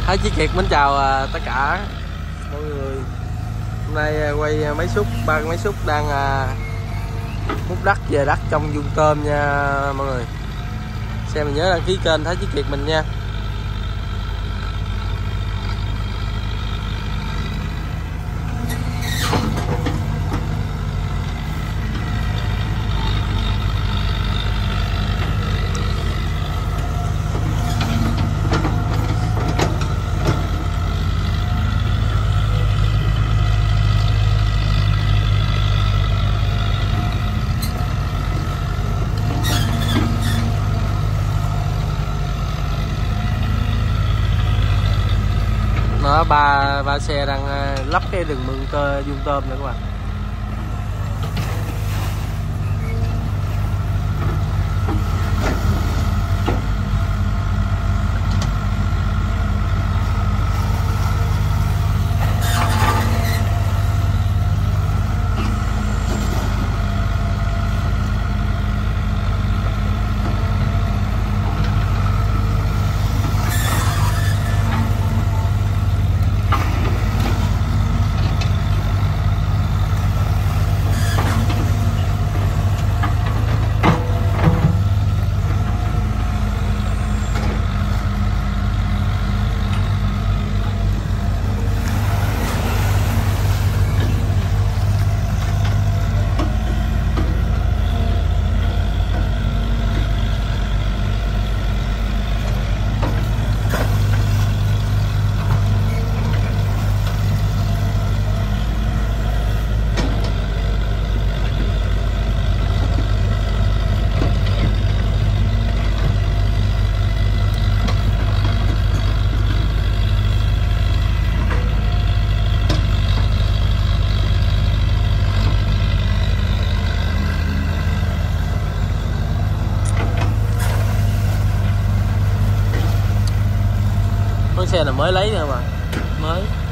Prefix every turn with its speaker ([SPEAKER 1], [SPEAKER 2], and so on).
[SPEAKER 1] Thái Chí Kiệt mến chào tất cả mọi người. Hôm nay quay máy xúc, ba cái máy xúc đang múc đất về đất trong vuông tôm nha mọi người. Xem mình nhớ đăng ký kênh Thái Chí Kiệt mình nha. Nó ba xe đang lắp cái đường mương vuông tôm nữa các bạn. Con xe là mới lấy nữa mà, mới